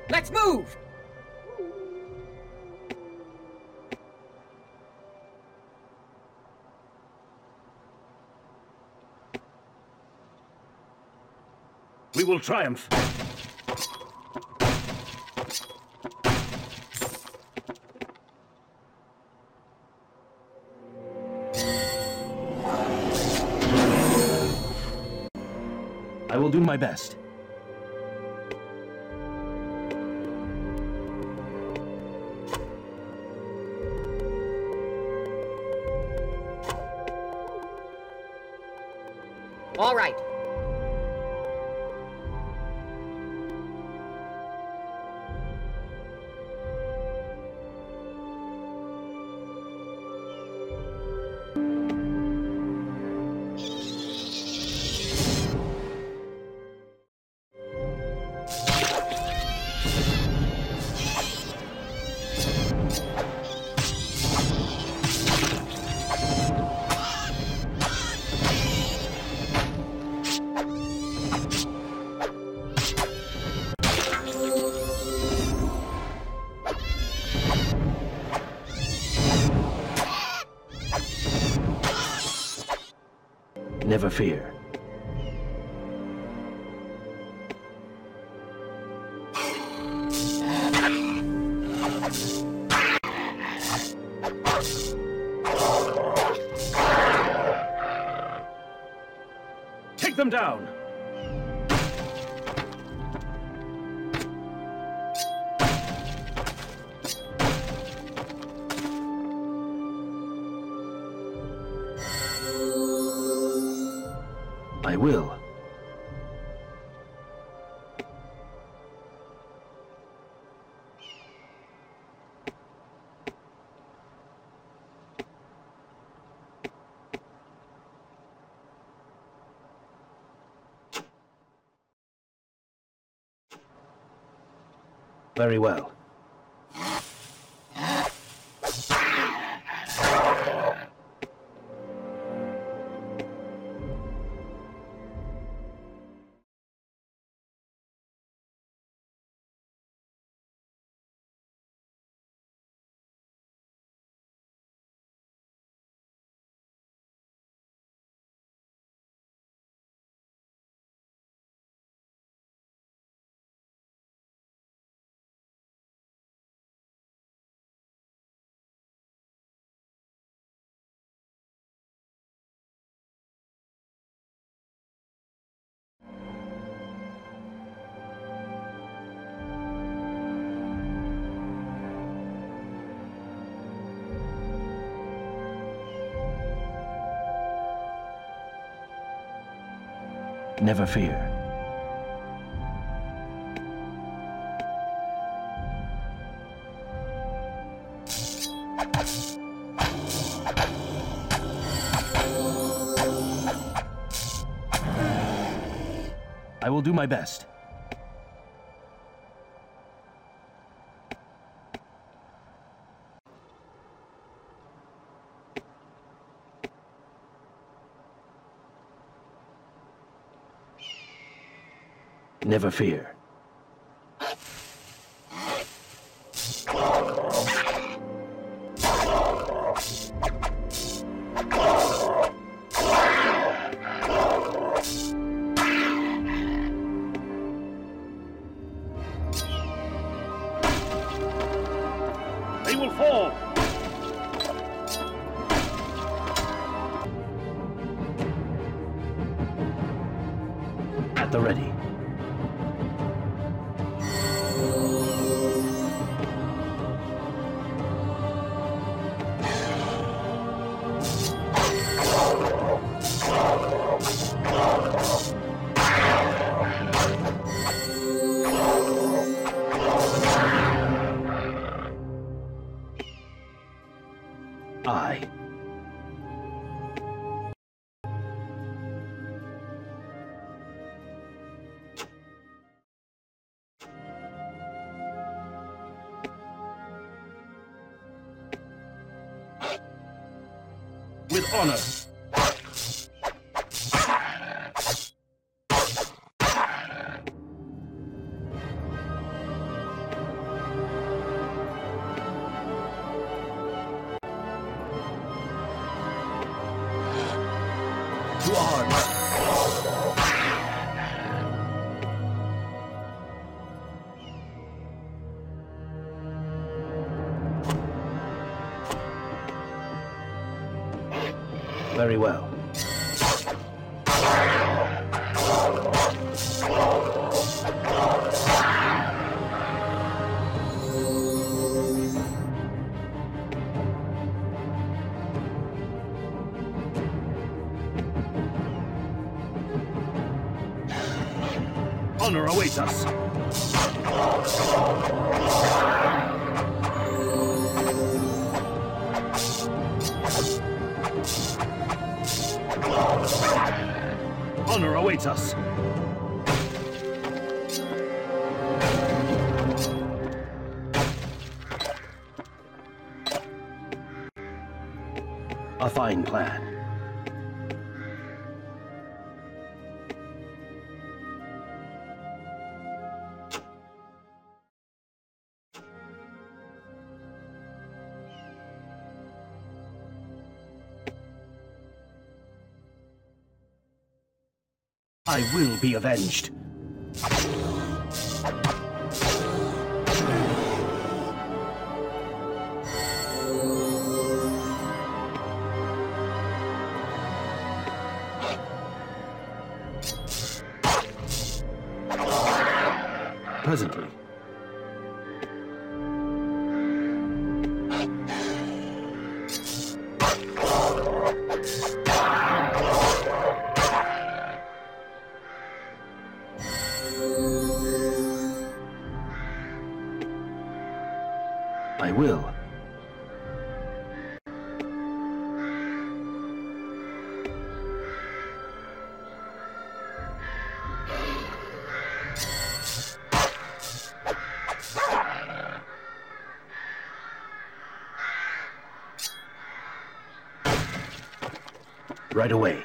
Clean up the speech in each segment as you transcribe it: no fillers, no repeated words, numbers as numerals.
Let's move! We will triumph. I will do my best. All right. Never fear. Take them down! I will. Very well. Never fear. I will do my best. Never fear. They will fall! At the ready. I. With honor. to arms. Very well. Honor awaits us. Honor awaits us. A fine plan. I will be avenged. Presently. I will. Right away.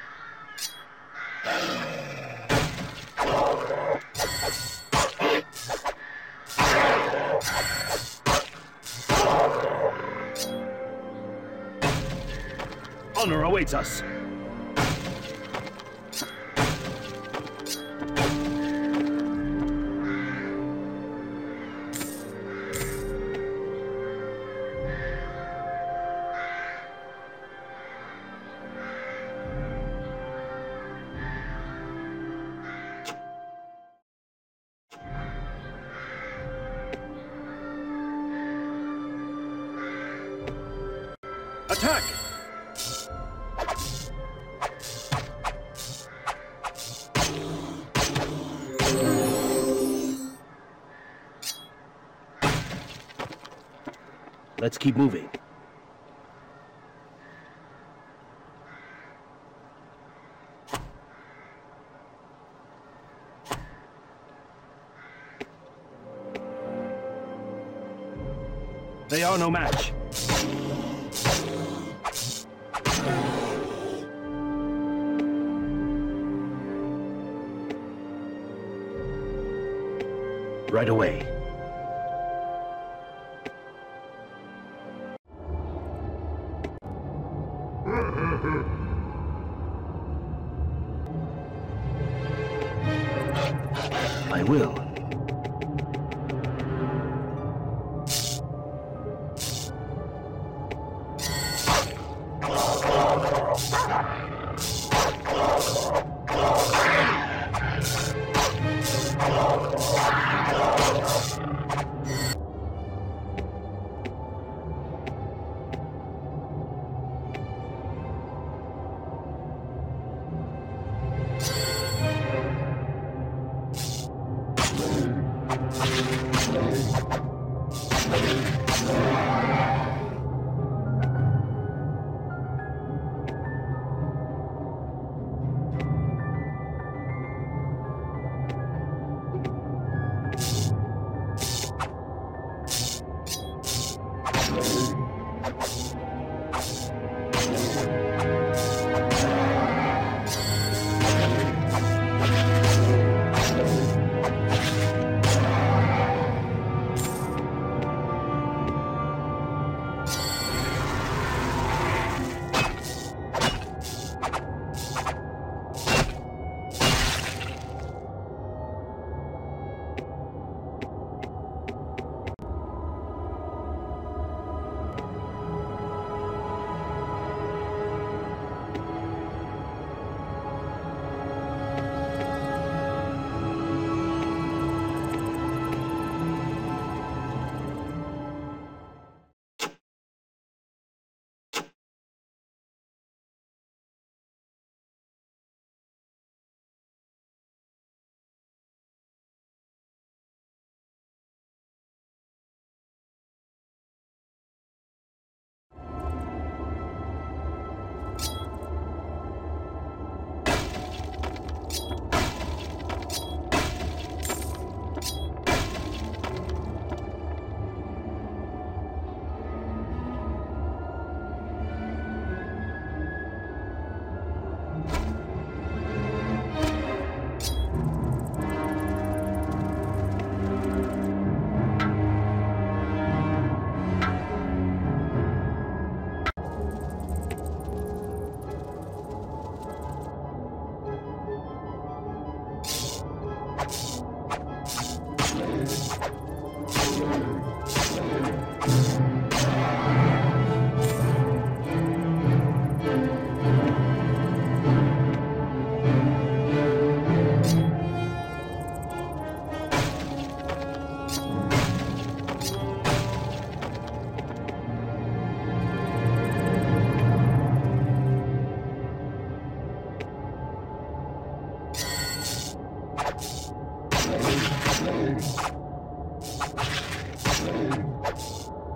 Honor awaits us. Attack! Let's keep moving. They are no match. Right away. I will.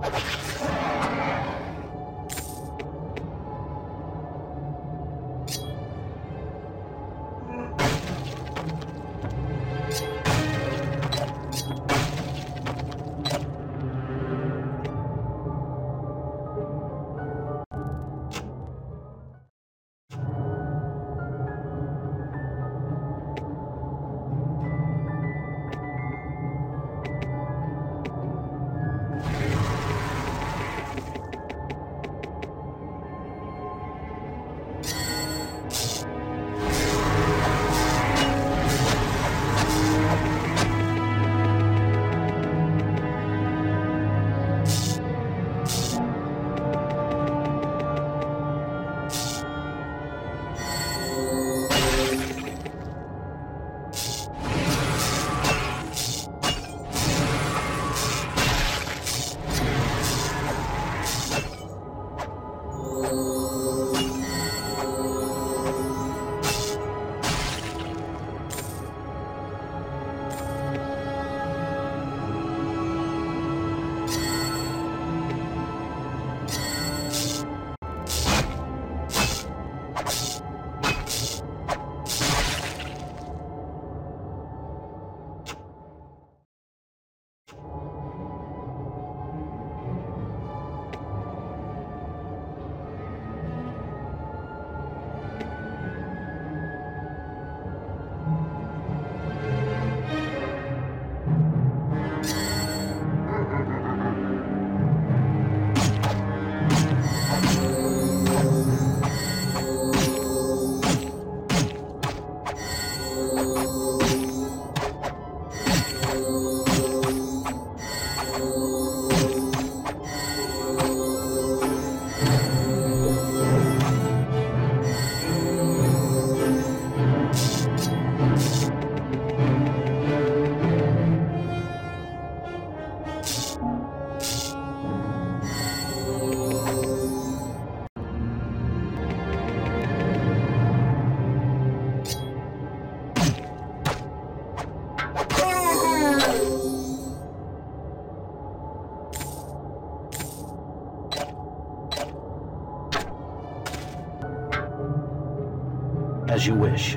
As you wish.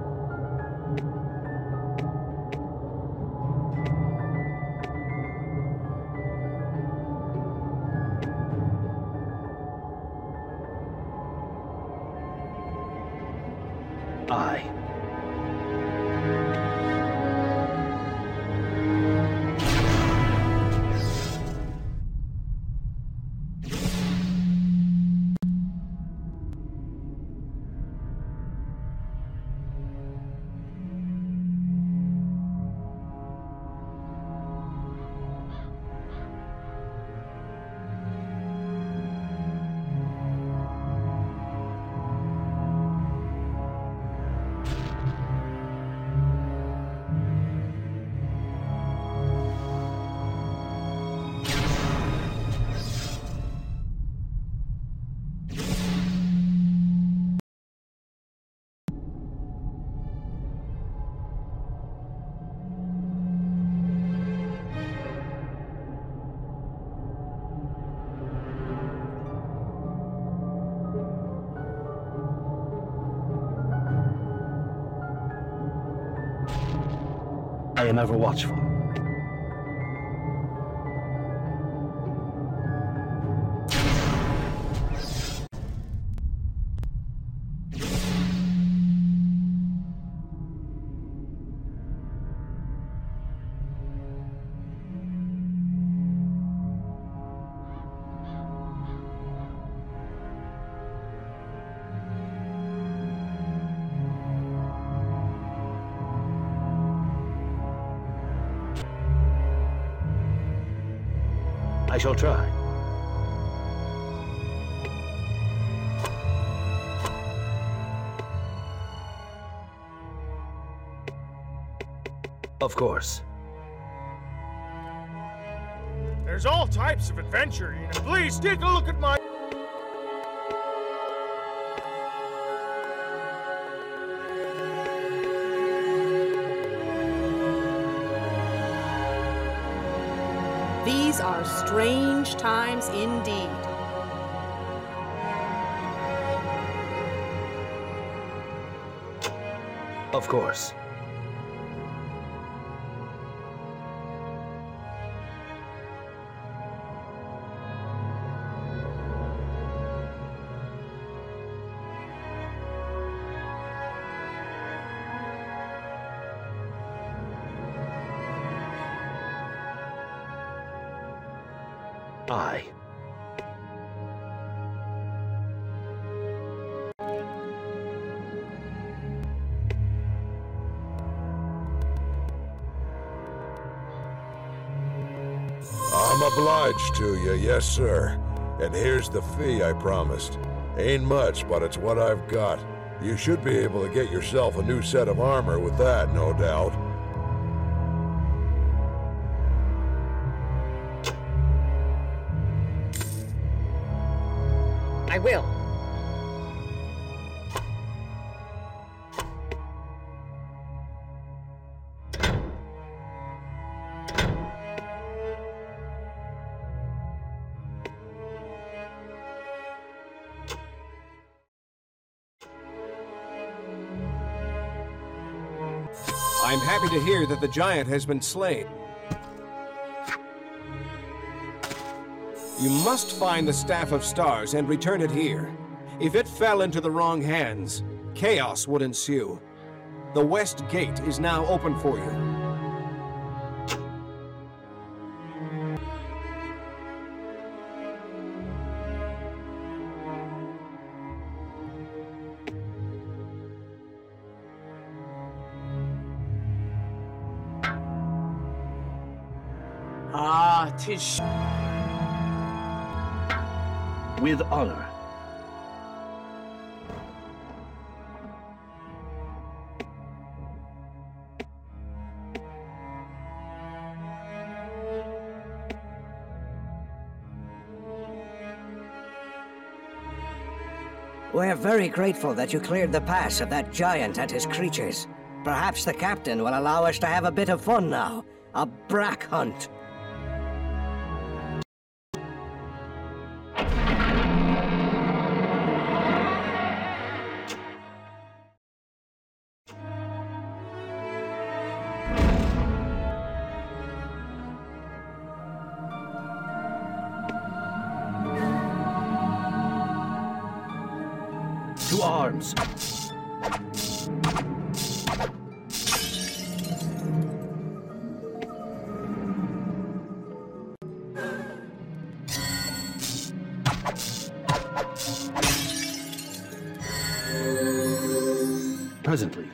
Aye. I am ever watchful. I shall try. Of course. There's all types of adventure, you know. Please take a look at my... These are strange times indeed. Of course. I. I'm obliged to you, yes sir. And here's the fee I promised. Ain't much, but it's what I've got. You should be able to get yourself a new set of armor with that, no doubt. I will. I'm happy to hear that the giant has been slain. You must find the Staff of Stars and return it here. If it fell into the wrong hands, chaos would ensue. The West Gate is now open for you. Ah, 'tis With honor. We're very grateful that you cleared the pass of that giant and his creatures. Perhaps the captain will allow us to have a bit of fun now. A brack hunt. To arms. Presently.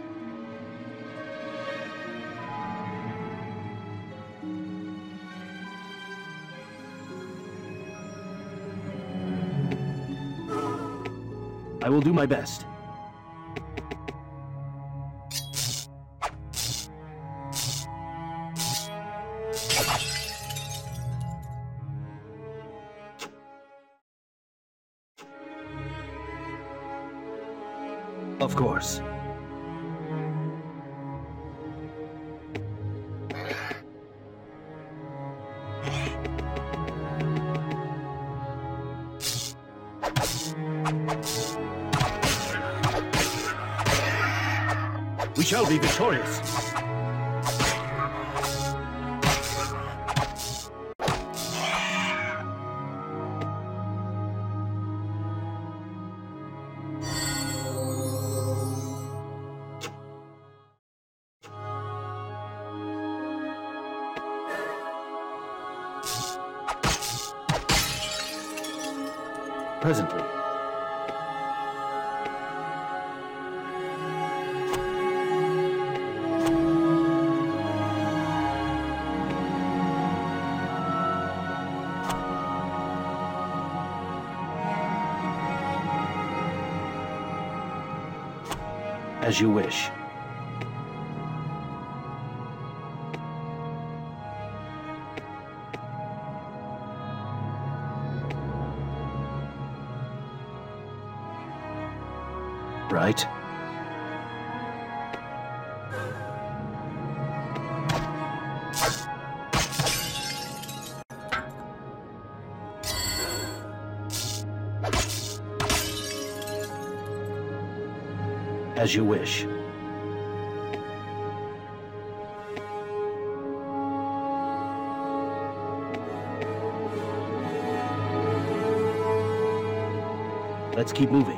I will do my best. Of course. We shall be victorious. Presently. As you wish. Right? As you wish. Let's keep moving.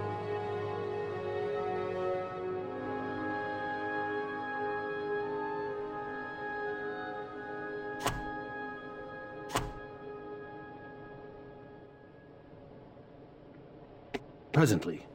Presently.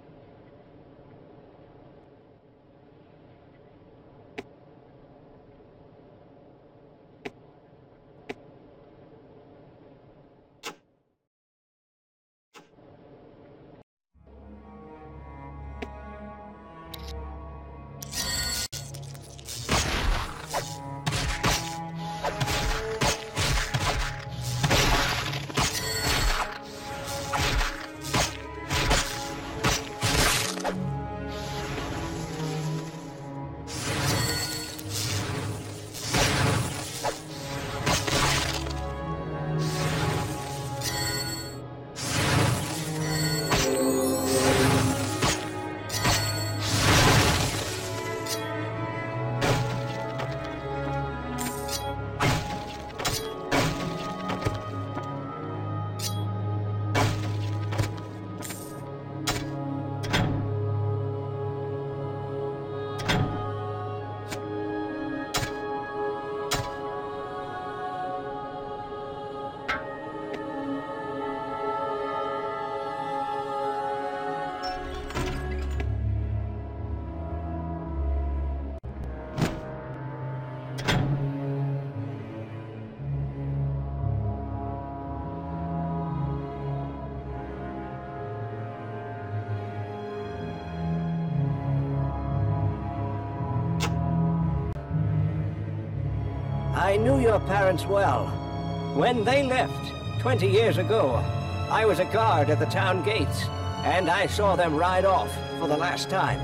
I knew your parents well. When they left, 20 years ago, I was a guard at the town gates, and I saw them ride off for the last time.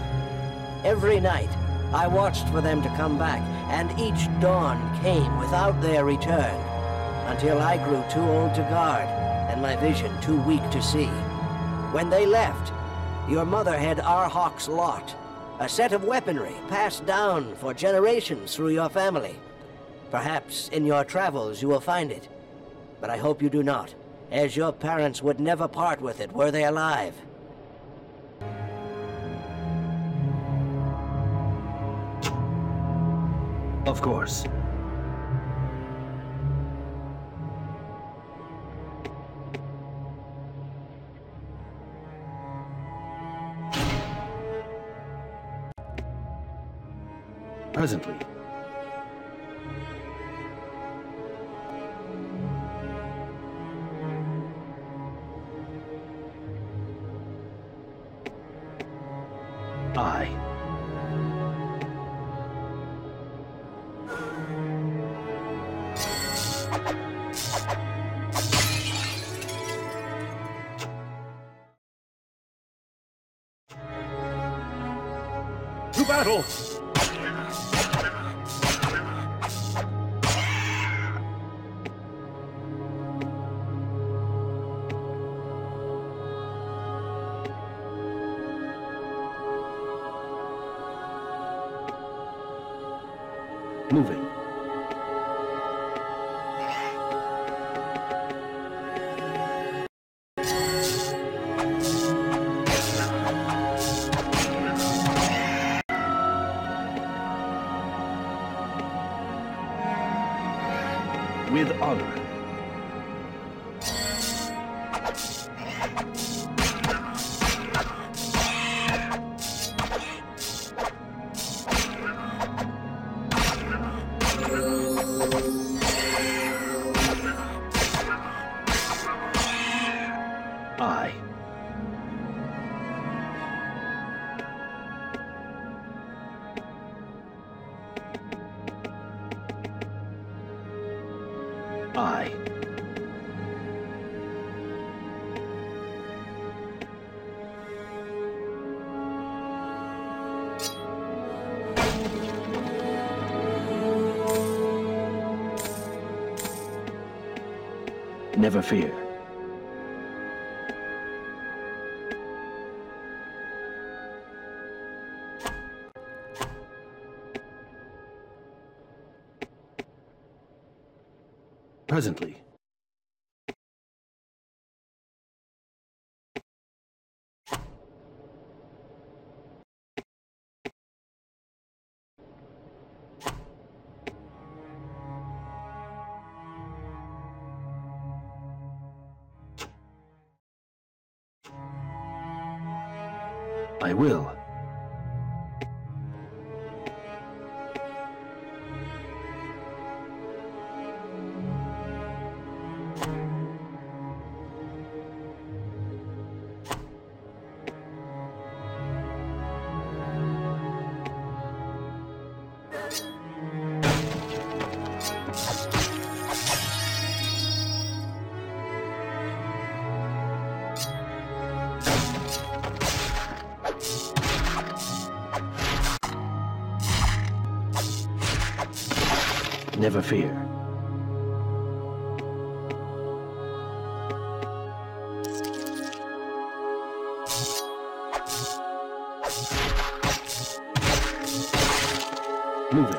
Every night, I watched for them to come back, and each dawn came without their return, until I grew too old to guard, and my vision too weak to see. When they left, your mother had Arhok's lot, a set of weaponry passed down for generations through your family. Perhaps in your travels you will find it, but I hope you do not, as your parents would never part with it were they alive. Of course. Presently. Aye. To battle! Moving. With honor. Aye. Aye. Never fear. Presently. I will. Never fear. Moving.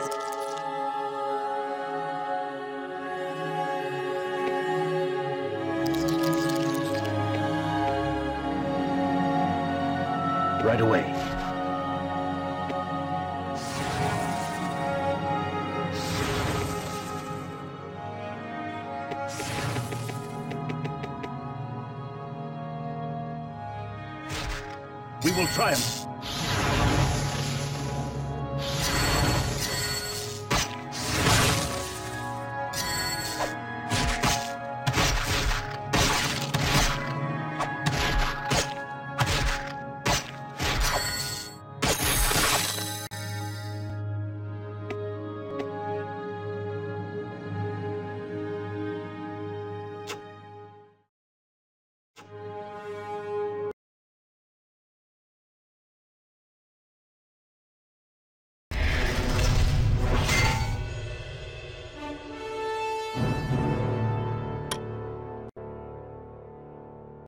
Right away. We will triumph.